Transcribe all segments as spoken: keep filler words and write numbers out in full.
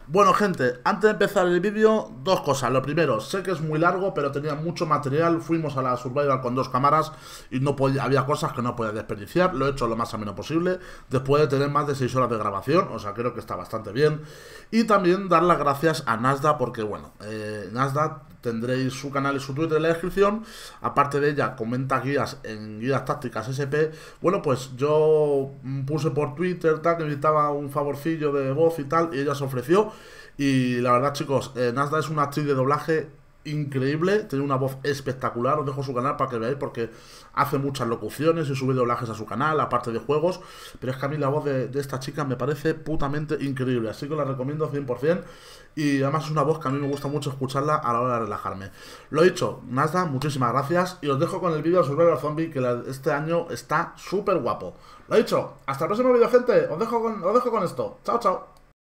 Bueno, gente, antes de empezar el vídeo, dos cosas. Lo primero, sé que es muy largo, pero tenía mucho material. Fuimos a la Survival con dos cámaras y no podía, había cosas que no podía desperdiciar. Lo he hecho lo más ameno posible, después de tener más de seis horas de grabación. O sea, creo que está bastante bien. Y también dar las gracias a Nasda, porque bueno, eh, Nasda tendréis su canal y su Twitter en la descripción. Aparte de ella, comenta guías en guías tácticas S P. Bueno, pues yo puse por Twitter tal que necesitaba un favorcillo de voz y tal, y ella se ofreció. Y la verdad, chicos, eh, Nasda es una actriz de doblaje increíble, tiene una voz espectacular. Os dejo su canal para que veáis, porque hace muchas locuciones y sube doblajes a su canal, aparte de juegos. Pero es que a mí la voz de, de esta chica me parece putamente increíble, así que la recomiendo cien por ciento. Y además es una voz que a mí me gusta mucho escucharla a la hora de relajarme. Lo dicho, Nasda, muchísimas gracias. Y os dejo con el vídeo de Survival Zombie, que la, este año está súper guapo. Lo dicho, hasta el próximo vídeo, gente. Os dejo con, os dejo con esto. Chao, chao.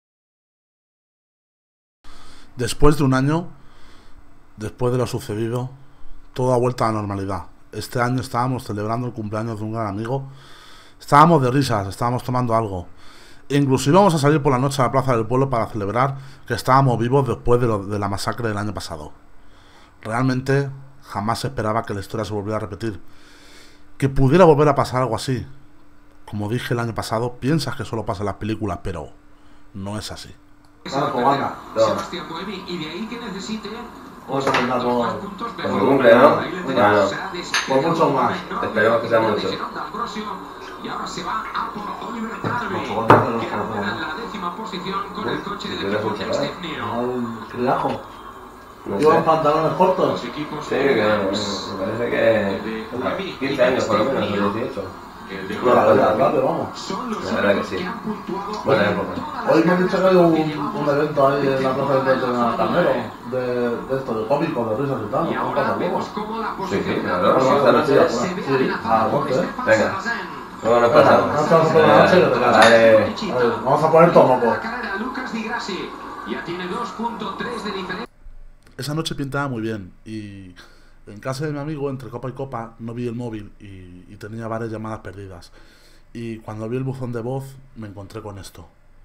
Después de un año, después de lo sucedido, todo ha vuelto a la normalidad. Este año estábamos celebrando el cumpleaños de un gran amigo. Estábamos de risas, estábamos tomando algo. Incluso íbamos a salir por la noche a la plaza del pueblo para celebrar que estábamos vivos después de, lo, de la masacre del año pasado. Realmente jamás esperaba que la historia se volviera a repetir. Que pudiera volver a pasar algo así. Como dije el año pasado, piensas que solo pasa en las películas, pero no es así. Claro, pues gana. Sebastián Buemi, y de ahí que necesite Vamos a mandar por, por por su cumple, ¿no? Claro. Por mucho más. Esperemos que sea mucho. Y ahora se va a por Oliver Calvi, Mucho más, no nos que conocemos, recupera ¿no? la décima posición con el coche del Yo equipo le Next escucho, Neo. Al criajo. No Llevan sé. pantalones cortos. Los equipos Sí, que Williams, me parece el que de Buemi y quince años por lo Next menos, Neo, o dieciocho. el de No, la Oliver verdad, Claro, vamos. son los La verdad que únicos sí. que han puntuado Buena en época. todas las Hoy me han dicho que hay un, llevamos un evento ahí en la plaza del veinticinco del años Carnero hablando de, de esto, de cómicos, de risas y tal. Y ¿No ahora pasa vemos luego? cómo la Sí, posición sí, de claro. la Bueno, Esta noche. se ve Sí, amenazada a por muerte. Stefan Venga. Sarrazin. Luego nos Venga, pasamos. no estamos por la noche que te cagas. Vale. Vale, vamos a poner todo, De la moco. carrera, Lucas Di Grassi ya tiene dos punto tres de diferencia. Esa noche pintaba muy bien y en casa de mi amigo, entre copa y copa, no vi el móvil y, y tenía varias llamadas perdidas. Y cuando vi el buzón de voz, me encontré con esto.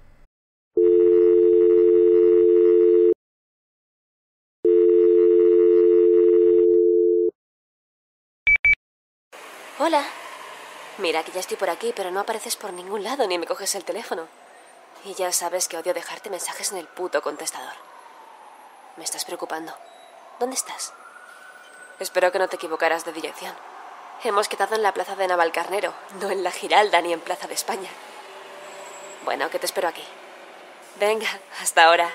Hola. Mira que ya estoy por aquí, pero no apareces por ningún lado ni me coges el teléfono. Y ya sabes que odio dejarte mensajes en el puto contestador. Me estás preocupando. ¿Dónde estás? Espero que no te equivocaras de dirección. Hemos quedado en la plaza de Navalcarnero, no en la Giralda ni en Plaza de España. Bueno, que te espero aquí. Venga, hasta ahora.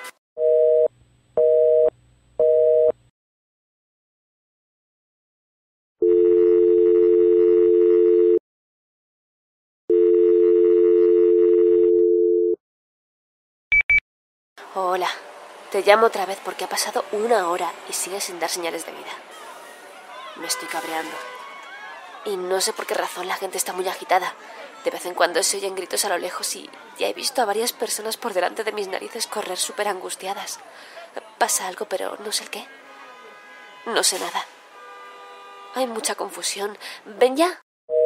Hola. Te llamo otra vez porque ha pasado una hora y sigues sin dar señales de vida. Me estoy cabreando. Y no sé por qué razón la gente está muy agitada. De vez en cuando se oyen gritos a lo lejos y ya he visto a varias personas por delante de mis narices correr súper angustiadas. Pasa algo, pero no sé el qué. No sé nada. Hay mucha confusión. ¿Ven ya?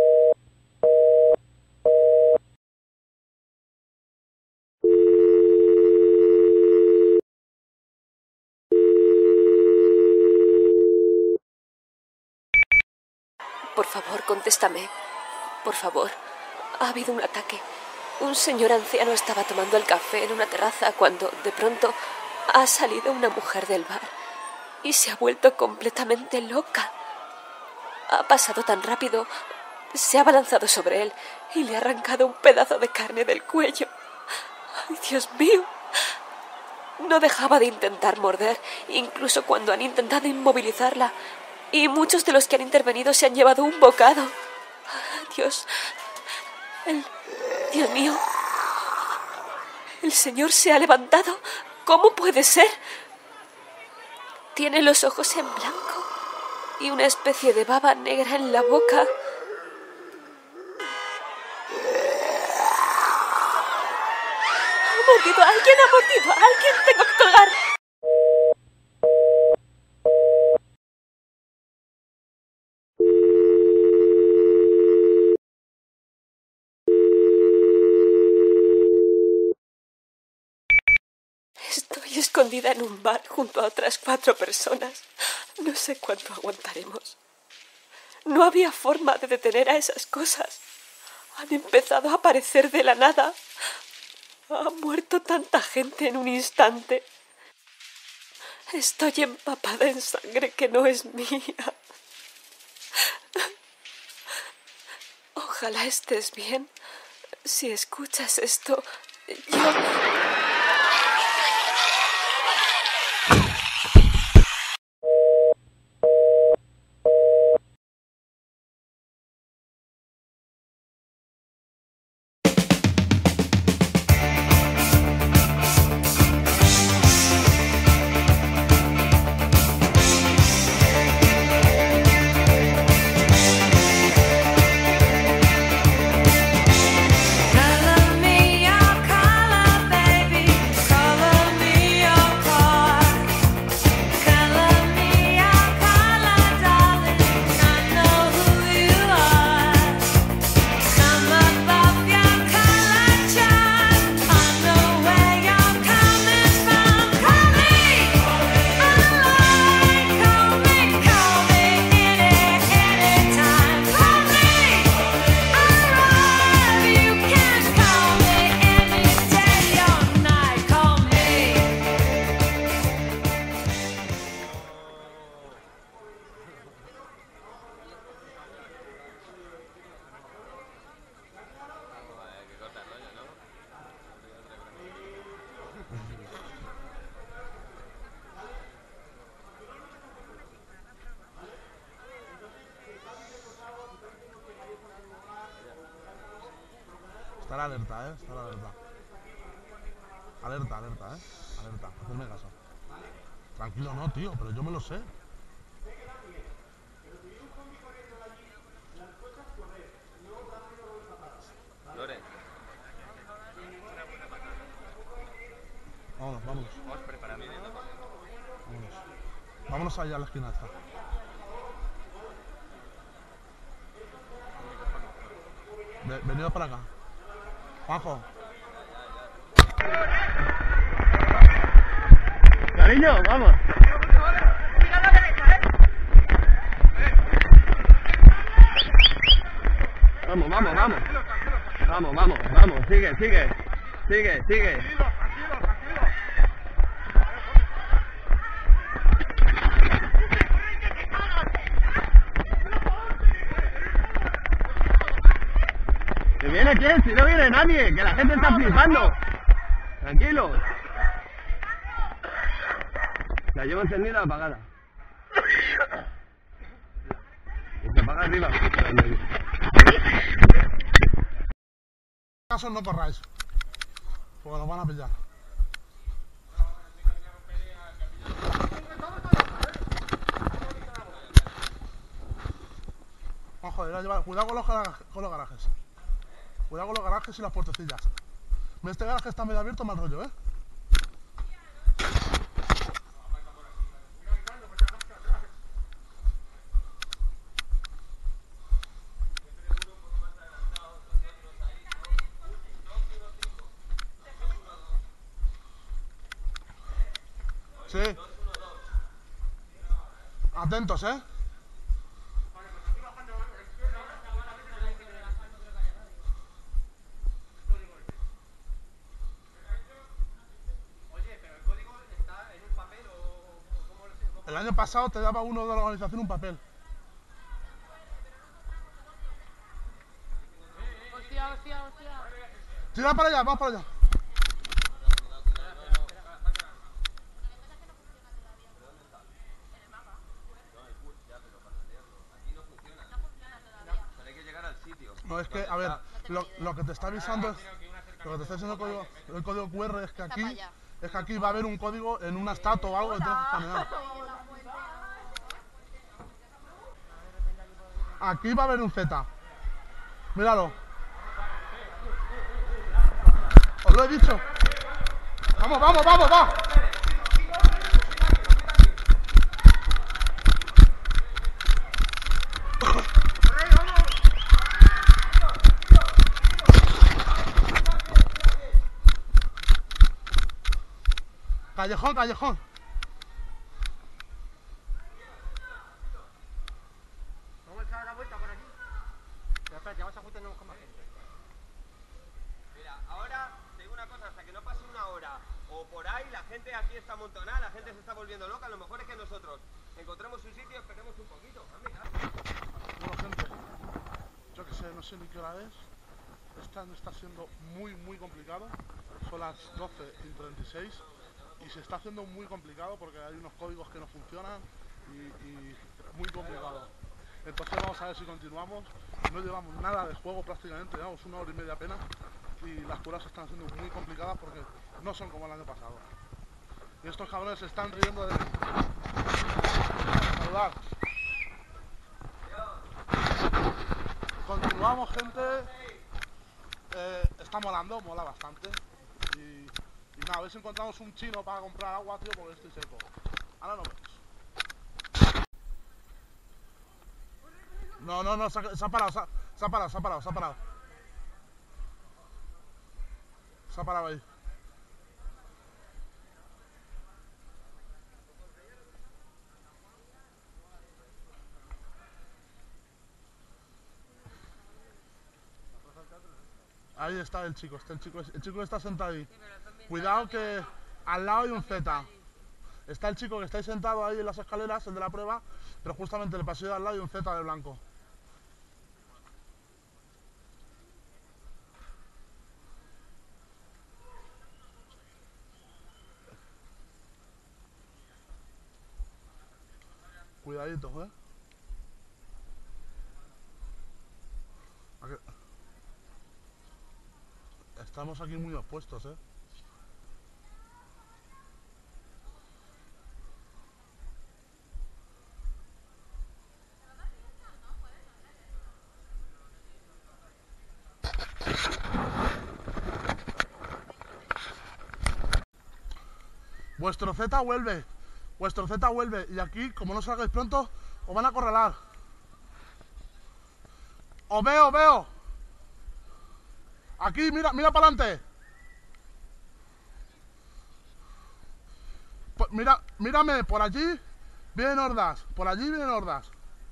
Por favor, contéstame. Por favor. Ha habido un ataque. Un señor anciano estaba tomando el café en una terraza cuando, de pronto, ha salido una mujer del bar y se ha vuelto completamente loca. Ha pasado tan rápido, se ha abalanzado sobre él y le ha arrancado un pedazo de carne del cuello. ¡Ay, Dios mío! No dejaba de intentar morder, incluso cuando han intentado inmovilizarla. Y muchos de los que han intervenido se han llevado un bocado. Dios... El... Dios mío... El señor se ha levantado. ¿Cómo puede ser? Tiene los ojos en blanco y una especie de baba negra en la boca. ¡Ha mordido a alguien! ¡Ha mordido a alguien! ¡Tengo que colgar! Estoy escondida en un bar junto a otras cuatro personas. No sé cuánto aguantaremos. No había forma de detener a esas cosas. Han empezado a aparecer de la nada. Ha muerto tanta gente en un instante. Estoy empapada en sangre que no es mía. Ojalá estés bien. Si escuchas esto, yo... Estar alerta, eh, estar alerta. Alerta, alerta, eh. Alerta, hacerme caso. Tranquilo no, tío, pero yo me lo sé. Loren. Vámonos, vámonos. Vamos preparando. Vámonos. Vámonos allá a la esquina esta. Ve- Venido para acá. Juanjo. Cariño, vamos. Vamos, vamos, vamos. Vamos, vamos, vamos. Sigue, sigue. Sigue, sigue. ¿Que viene quién? Si no viene nadie, que la gente está flipando. Tranquilo. La llevo encendida o apagada. Y se apaga arriba. Caso no corráis. Porque nos van a pillar. Ojo, cuidado con los, garajes, con los garajes. Cuidado con los garajes y las puertecillas. Este garaje está medio abierto, mal rollo, ¿eh? Sí. Atentos, ¿eh? El año pasado te daba uno de la organización un papel. Hostia, hostia, hostia. Tira para allá, vamos para allá. No, es que, a ver, lo, lo que te está avisando es, lo que te está diciendo el código, el código cu erre es que aquí, es que aquí va a haber un código en una estatua o algo que tienes que escanear. Aquí va a haber un Z. Míralo. Os lo he dicho. Vamos, vamos, vamos, va. Callejón, callejón. Vamos a echar la vuelta por aquí. Pero espérate, vamos a juntarnos con más gente. Mira, ahora te digo una cosa, hasta que no pase una hora o por ahí, la gente aquí está amontonada, la gente se está volviendo loca, lo mejor es que nosotros encontremos un sitio y esperemos un poquito. Amiga. Bueno, gente, yo que sé, no sé ni qué hora es. Este año está siendo muy, muy complicado. Son las doce y treinta y seis y se está haciendo muy complicado porque hay unos códigos que no funcionan y, y muy complicado. Entonces vamos a ver si continuamos. No llevamos nada de juego prácticamente, llevamos una hora y media apenas y las curas están siendo muy complicadas porque no son como el año pasado. Y estos cabrones se están riendo de mí. Saludar. Continuamos, gente. Eh, está molando, mola bastante. Y, y nada, a ver si encontramos un chino para comprar agua, tío, porque estoy seco. Ahora nos vemos. No, no, no, se ha, se ha parado, se ha, se ha parado, se ha parado, se ha parado. Se ha parado ahí. Ahí está el chico, está el chico, el chico está sentado ahí. Cuidado que al lado hay un Z. Está el chico que está ahí sentado ahí en las escaleras, el de la prueba, pero justamente en el pasillo de al lado hay un Z de blanco. Cuidadito, ¿eh? Aquí. Estamos aquí muy opuestos, ¿eh? Vuestro Z vuelve. Vuestro Z vuelve. Y aquí, como no salgáis pronto, os van a acorralar. Os veo, veo. Aquí, mira, mira para adelante. Mira, mírame, por allí vienen hordas. Por allí vienen hordas.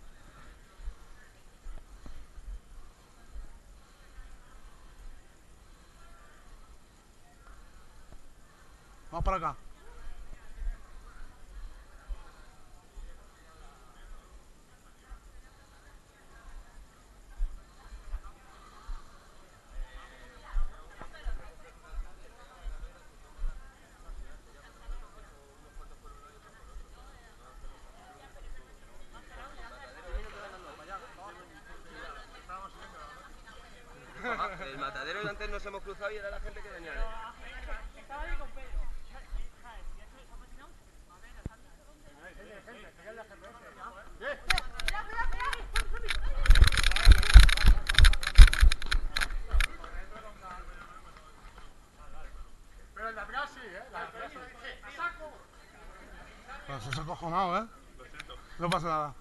Vamos para acá. El matadero y antes nos hemos cruzado y era la gente que venía. Estaba ahí con Pedro. Pero el de atrás sí, ¿eh? La de atrás sí. Pues se ha acojonado, ¿eh? No pasa nada.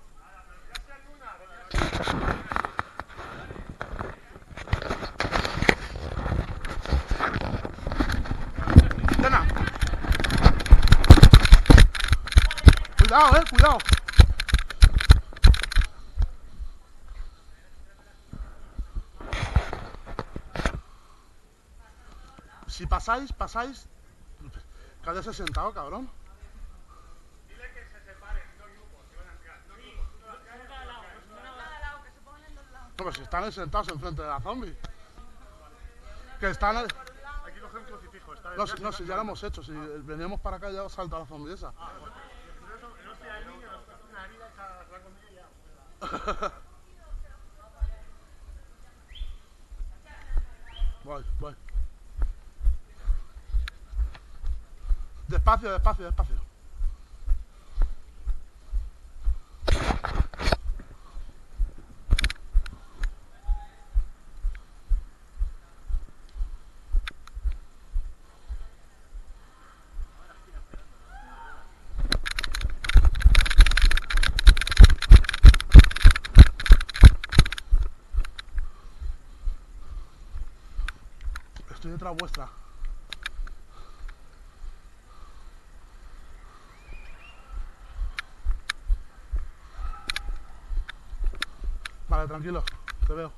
Tena. Cuidado, eh, cuidado. Si pasáis, pasáis. Quédese sentado, cabrón. Dile que se separen dos grupos, que van a entrar. Dos grupos. Uno va a entrar y otro va a entrar. No, pero si están sentados enfrente de la zombie. Que están. Hay que coger un crucifijo. Está No, si, no, si ya lo hemos hecho. Si veníamos para acá ya salta la zombie esa. Ah, bueno. No sea el niño, nos hace una herida y se la comida y ya. Voy, voy. Despacio, despacio, despacio. Estoy detrás vuestra. Vale, tranquilo, te veo.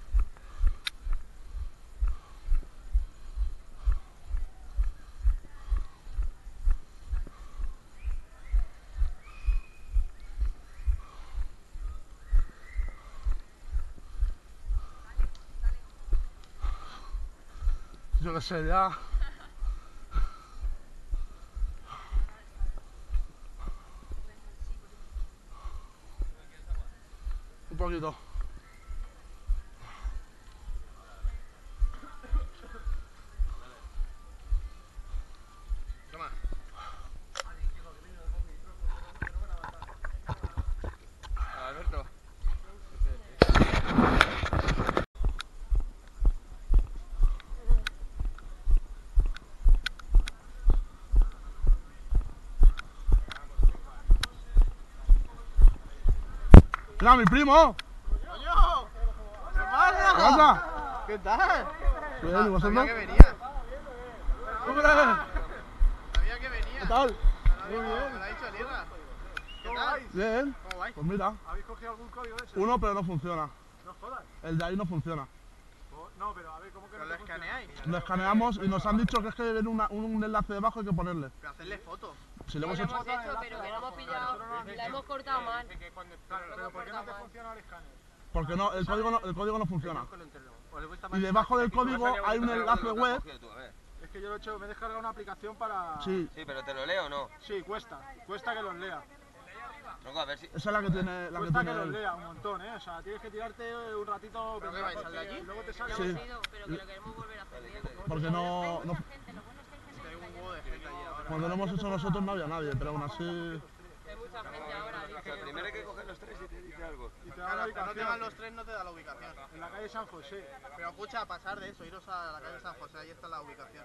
Yo qué sé, ya... Un poquito. Toma. Alberto. ¡Mira, mi primo! ¡Coño! ¡Hermano! ¿Qué pasa? ¿Qué tal? Bien, ¿y vosotros? Sabía que venías. ¡Hombre! Sabía que venías. ¿Qué tal? Muy bien. Me lo ha dicho Nirra. ¿Qué tal? Bien. ¿Cómo vais? Pues mira, ¿Habéis cogido algún código de ese? uno pero no funciona. No jodas. El de ahí no funciona. Oh, no, pero a ver, ¿cómo que ¿Pero no lo te funciona? escaneáis? Lo escaneamos y nos han dicho que es que viene una- un enlace debajo hay que ponerle. Pero hacerle fotos. Si le hemos Lo hecho... hemos hecho, pero que no hemos pillado. La hemos cortado mal. Claro, pero ¿por qué no te funciona el escáner? Porque no, el código no, el código no funciona. Os le cuesta Y más. debajo del código hay un enlace web. Es que yo lo he hecho, me he descargado una aplicación para... Sí, Sí, pero te lo leo o no. Sí, cuesta. Cuesta que los lea. Tronco, a ver si. esa es la que tiene, la que Cuesta que tiene los él. lea un montón, ¿eh? O sea, tienes que tirarte un ratito... ¿Pero qué vais, al de allí? Y luego te sale... Sí. Hemos ido, pero que lo queremos volver a hacer bien. Porque no, no- Hay un huevo de gente allí ahora. cuando lo hemos hecho nosotros no había nadie, pero aún así... Hay mucha gente ahora. O sea, primero hay que coger los tres y te dice algo. Y te da Claro, la hasta no te ubicación. van los tres no te da la ubicación. En la calle San José. Pero escucha, pasar de eso, iros a la calle San José, ahí está la ubicación.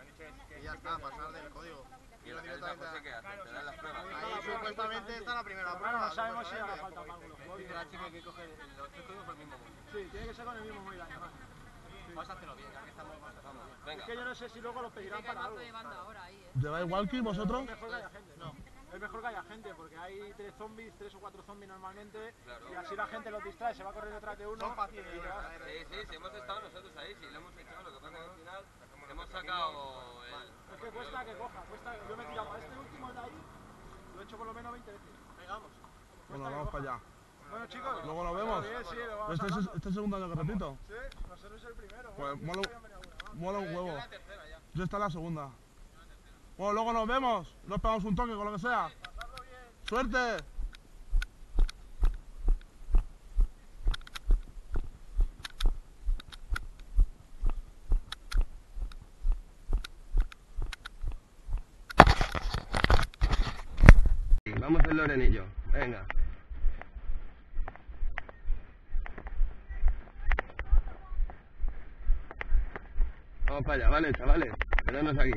Y ya está, pasar del código. ¿Y la calle San José qué hace? ¿Te dan las pruebas? Ahí supuestamente está la primera Bueno, prueba. no sabemos si hará supuestamente. falta algunos códigos. Dice la chica que hay que coger los tres códigos con el mismo móvil. Sí, tiene que ser con el mismo móvil además. Vamos a hacerlo bien, ya que estamos más vamos. Venga. Es que yo no sé si luego los pedirán Que hay para algo. mazo de banda ahora ahí, eh. ¿Lleváis walkie vosotros? Es mejor que haya gente. No. Es mejor que haya gente porque hay tres zombies, tres o cuatro zombies normalmente. Claro. Y así la gente los distrae, se va corriendo detrás de uno. Son fáciles y de te vas. Sí, sí, sí, hemos estado nosotros ahí, sí, lo hemos hecho, lo que pasa es que al final hemos sacado el... Es que cuesta que coja, cuesta. Yo me he tirado para este último de ahí, lo he hecho por lo menos veinte veces. Venga, vamos. Bueno, vamos para allá. Bueno chicos, Luego nos vemos. Sí, sí, lo vamos Este es, hablando. este es el segundo año que repito. Sí, nosotros es el primero. Pues Bueno, mola, yo todavía me he venido alguna, mola un huevo. La tercera ya. Yo esta es la segunda. Bueno, luego nos vemos. Nos pegamos un toque con lo que sea. ¡Suerte! Vamos el Lorenillo, venga. Vamos para allá, vale, chavales, quedadnos aquí.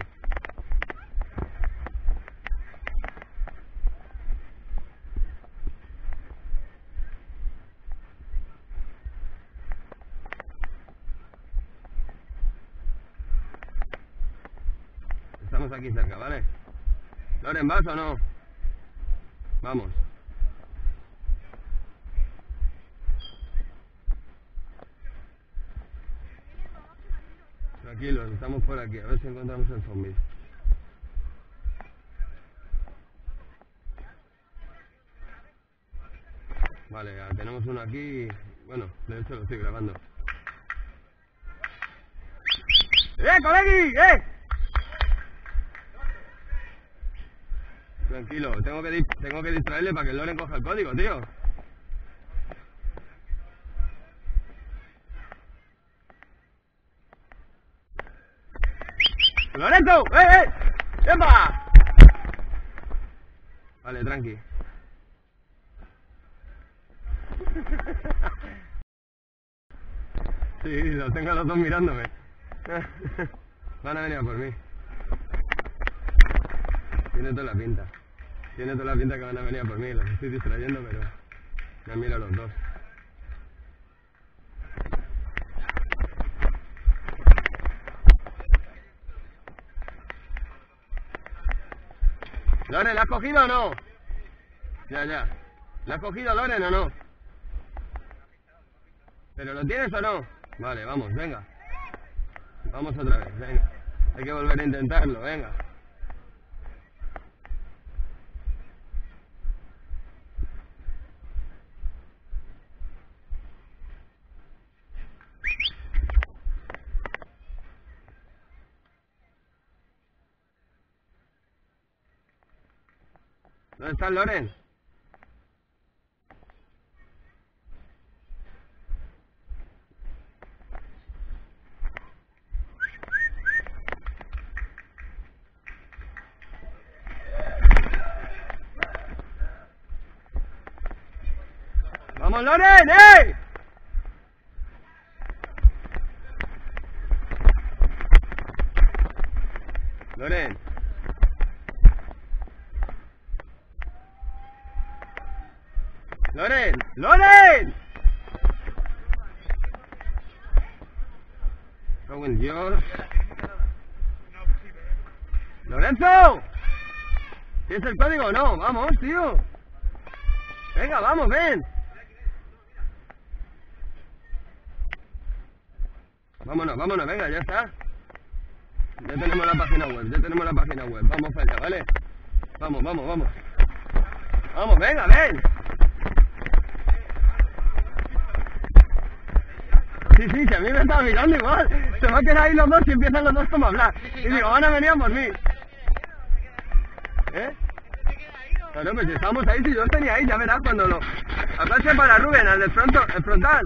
Estamos aquí cerca, ¿vale? Loren, ¿vas o no? Vamos. Tranquilos, estamos por aquí, a ver si encontramos el zombie. Vale, ya tenemos uno aquí. Bueno, de hecho lo estoy grabando. ¡Eh, colegui! ¡Eh! Tranquilo, tengo que, di- tengo que distraerle para que el Loren coja el código, tío. ¡Lorenzo! ¡Eh, eh! ¡Epa! Vale, tranqui. Sí, los tengo a los dos mirándome. Van a venir a por mí. Tiene toda la pinta. Tiene toda la pinta que van a venir a por mí. Los estoy distrayendo, pero me han mirado los dos. Loren, ¿la has cogido o no? Ya, ya. ¿La has cogido, Loren, o no? ¿Pero lo tienes o no? Vale, vamos, venga. Vamos otra vez, venga. Hay que volver a intentarlo, venga. ¿Dónde está Loren? ¡Vamos, Loren! ¡Eh! Loren. Loren. ¡Loren! Cago en Dios. ¡Lorenzo! ¿Tienes el código o no? Vamos, tío. Venga, vamos, ven. Vámonos, vámonos, venga, ya está. Ya tenemos la página web, ya tenemos la página web. Vamos para allá, ¿vale? Vamos, vamos, vamos. Vamos, venga, ven. Sí, sí, que a mí me estaba mirando igual. Se va a quedar ahí los dos y empiezan los dos como a hablar. Y digo, van a venir a por mí. ¿Eh? Claro, pues si estábamos ahí, si yo tenía ahí, ya verás cuando lo... Aplache para Rubén, al del fronto, el frontal.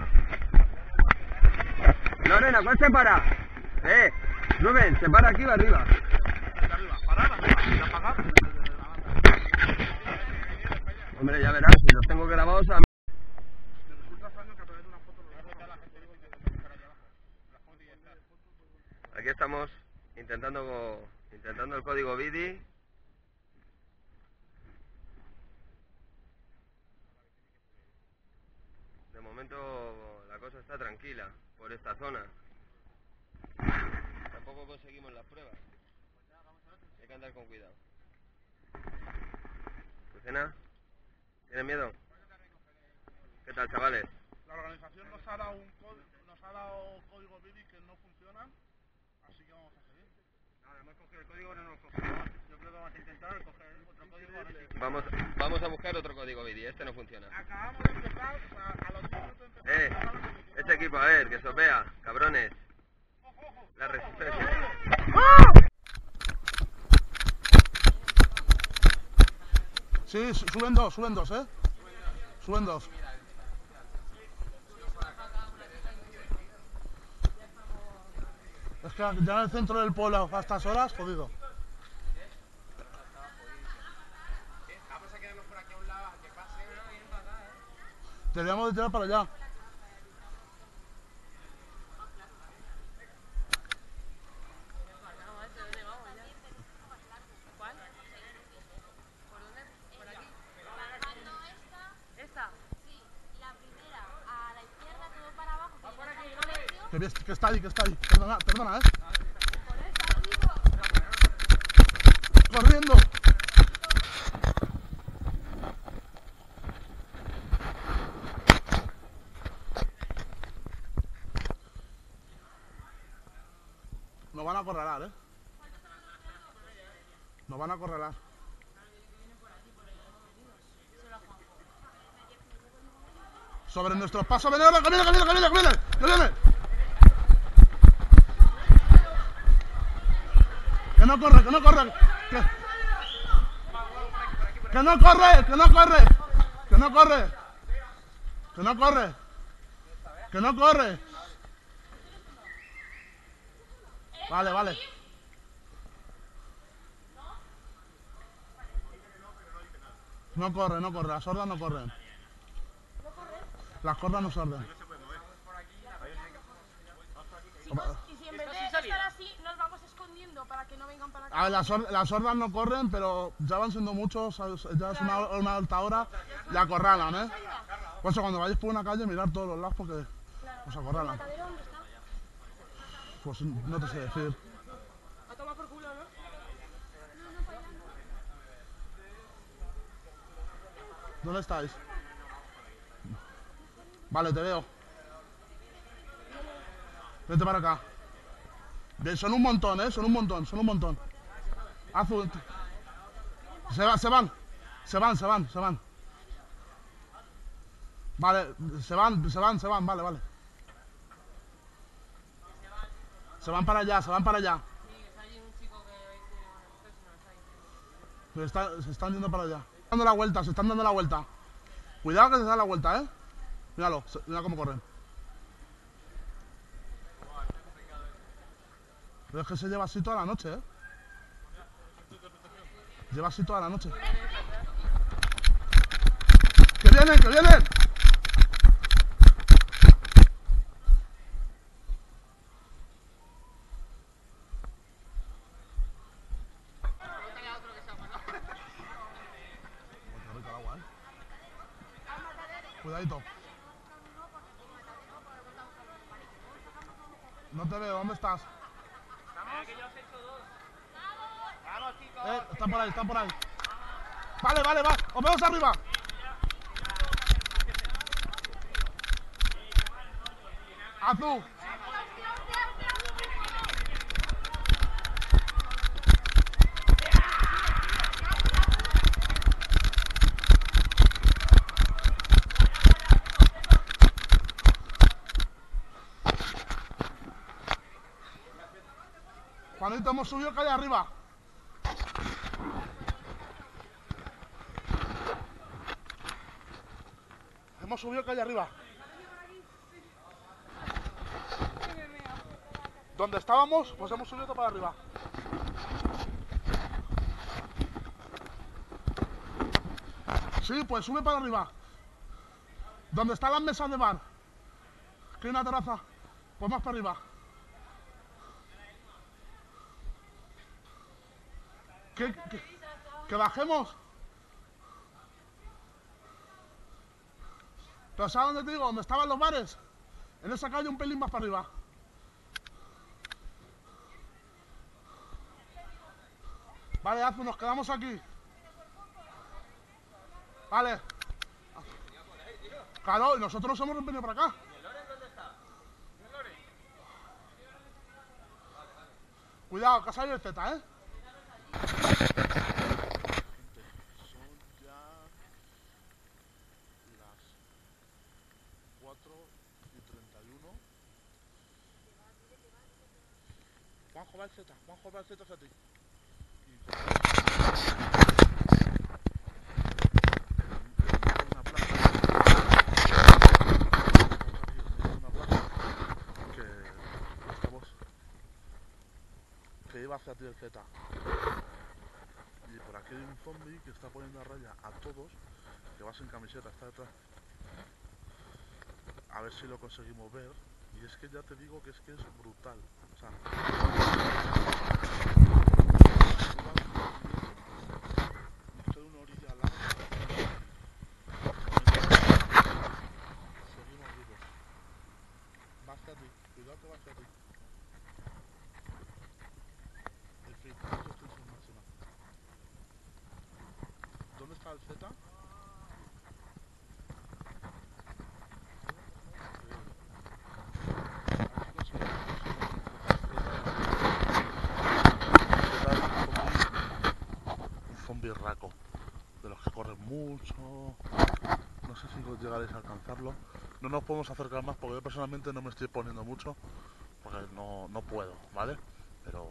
Loren, ¿a cuál se para? Eh, Rubén, se para aquí o arriba. Hombre, ya verás, si los tengo grabados a... Aquí estamos intentando intentando el código V I D I. De momento la cosa está tranquila por esta zona. Tampoco conseguimos las pruebas. Hay que andar con cuidado. ¿Lucena? ¿Tienes miedo? ¿Qué tal, chavales? La organización nos ha dado un código, nos ha dado código V I D I que no funcionan, así que vamos a seguir. Nada, hemos cogido el código, no nos funcionó. Yo creo que vamos a intentar coger otro código a ver si... Vamos, vamos a buscar otro código V I D I, este no funciona. Acabamos de empezar, o sea, a los minutos empezamos. Eh, este equipo, a ver, que se os vea, cabrones. La resistencia. Sí, suben dos, suben dos, ¿eh? Suben dos. Es que ya en el centro del pueblo a estas horas, jodido. Vamos a quedarnos por aquí a un lado, que pase. Deberíamos de tirar para allá. ¿Cuál? ¿Por dónde? ¿Por aquí? ¿Esta? Sí, la primera a la izquierda, todo para abajo. Que por aquí, colegio. Que, ves- que está ahí, que está ahí. Perdona, perdona, ¿eh? Corriendo. Nos van a acorralar, ¿eh? Nos van a acorralar. Sobre nuestros pasos, ven, ven, que viene, que viene, que viene, que viene, que viene. Que no corre, que no corre. Que, que no corre, que no corre. Que no corre. Que no corre. Que no corre. Vale, vale. No corre, no corre, las hordas no corren. Las hordas no se orden. Y si en vez de estar así, nos vamos escondiendo para que no vengan para acá. A ver, las, hor- las hordas no corren, pero ya van siendo muchos, ¿sabes? Ya es una, una alta hora y acorralan, ¿eh? Por eso cuando vayáis por una calle, mirar todos los lados porque os acorralan. ¿Matadero dónde está? Pues no te sé decir. A tomar por culo, ¿no? ¿Dónde estáis? Vale, te veo. Vente para acá. Bien, son un montón, ¿eh? Son un montón, son un montón. Azul. Se, va, se van. Se van, se van, se van. Vale, se van, se van, se van, vale, vale. Se van para allá, se van para allá. Se, está, se están yendo para allá. Se están dando la vuelta, se están dando la vuelta. Cuidado que se da la vuelta, ¿eh? Míralo, mira cómo corren. Pero es que se lleva así toda la noche, ¿eh? Lleva así toda la noche. ¡Que vienen, que vienen! Cuidadito. No te veo, ¿dónde estás? Eh, están por ahí, están por ahí. Vale, vale, va. Os vemos arriba. Azul. Juanito, hemos subido calle arriba. Hemos subido calle arriba. Donde estábamos, pues hemos subido todo para arriba. Sí, pues sube para arriba. Donde están las mesas de bar. Que hay una terraza. Pues más para arriba. ¿Qué, qué, que bajemos? Pero ¿sabes dónde te digo? ¿Dónde estaban los bares? En esa calle un pelín más para arriba. Vale, Azu, nos quedamos aquí. Vale. Claro, y nosotros nos hemos venido para acá. ¿Y el Loren dónde está? ¿Y el Loren? Cuidado, que ha salido el Z, ¿eh? Juanjo va el Z, Juanjo va el Z hacia ti. Una plaza. Una plaza que estamos. Que iba hacia ti el Z. Y por aquí hay un zombie que está poniendo a raya a todos. Que va sin camiseta, está detrás. A ver si lo conseguimos ver. Y es que ya te digo que es que es brutal. O sea, estoy una orilla al lado. Seguimos vivos. Va hacia ti, cuidado que va hacia ti. En fin, esto es tensión máxima. ¿Dónde está el Z? Birraco, de los que corren mucho. No sé si llegaréis a alcanzarlo. No nos podemos acercar más porque yo personalmente no me estoy poniendo mucho porque no, no puedo, ¿vale? Pero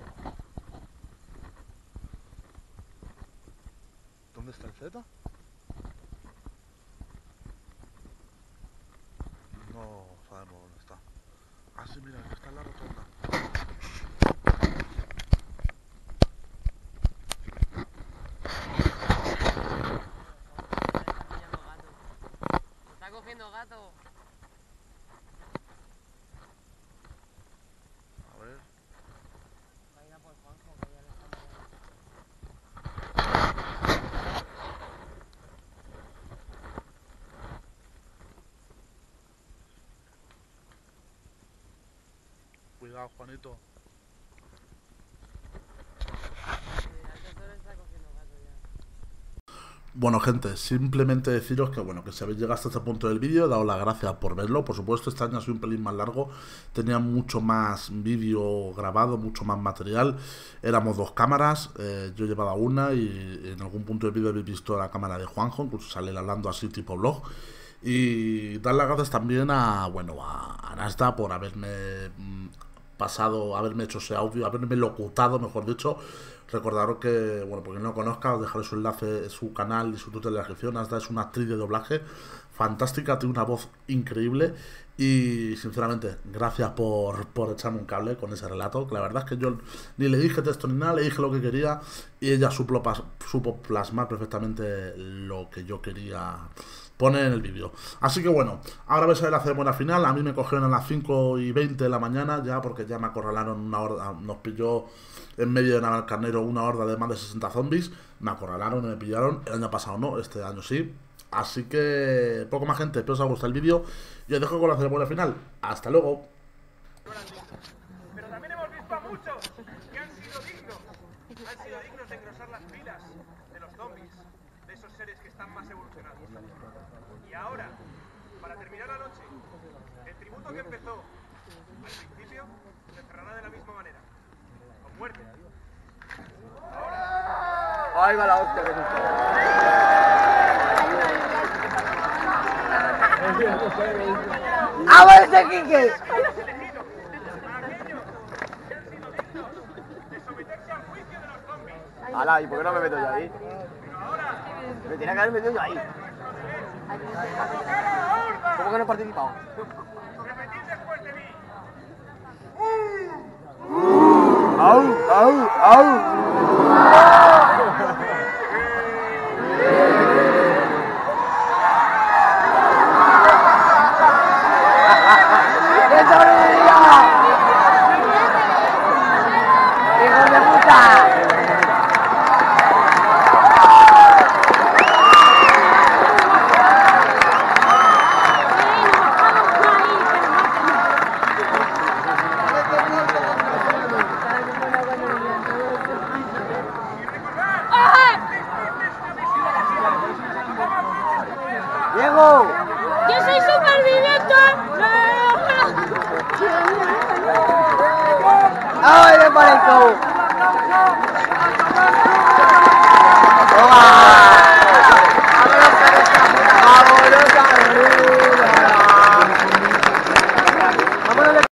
¿dónde está el Z? No sabemos dónde está. Ah, sí, mira, que está en la rotonda. Gato. A ver. Va a ir a por Juanjo, que ya le está Cuidado, Juanito. Bueno, gente, simplemente deciros que bueno, que si habéis llegado hasta este punto del vídeo, he dado las gracias por verlo. Por supuesto, este año ha sido un pelín más largo, tenía mucho más vídeo grabado, mucho más material. Éramos dos cámaras, eh, yo llevaba una y en algún punto del vídeo habéis visto la cámara de Juanjo, incluso sale hablando así tipo vlog. Y dar las gracias también a, bueno, a, a Nasda por haberme mm, pasado, haberme hecho ese audio, haberme locutado, mejor dicho. Recordaros que, bueno, porque no lo conozca, os dejaré su enlace, su canal y su Twitter en la descripción. Nasda es una actriz de doblaje fantástica, tiene una voz increíble y, sinceramente, gracias por, por echarme un cable con ese relato, que la verdad es que yo ni le dije texto ni nada, le dije lo que quería y ella supo, supo plasmar perfectamente lo que yo quería poner en el vídeo. Así que bueno, ahora vais a ver la ceremonia final. A mí me cogieron a las cinco y veinte de la mañana ya, porque ya me acorralaron una horda, nos pilló en medio de Navalcarnero una horda de más de sesenta zombies, me acorralaron y me pillaron. El año pasado no, este año sí. Así que poco más, gente, espero os haya gustado el vídeo y os dejo con la ceremonia final. Hasta luego. Pero también hemos visto a muchos que han sido dignos. Han sido dignos de engrosar las filas de los zombies, de esos seres que están más evolucionados. Y ahora, para terminar la noche, el tributo que empezó al principio se cerrará de la misma manera, con muerte. Ahora. Ahí va la hostia que ¡A ver ese Quique! ¡Hala! ¿Y por qué no me meto yo ahí? Me tenía que haber metido yo ahí. ¿Cómo que no he participado? Repetid después de mí. ¡Au! ¡Au! ¡Au! ¡Qué sobrevivió! ¡Hijos de puta! ¡Diego! ¡Yo soy superviviente! ¡Ay, me parezco! ¡Toma! ¡Vámonos!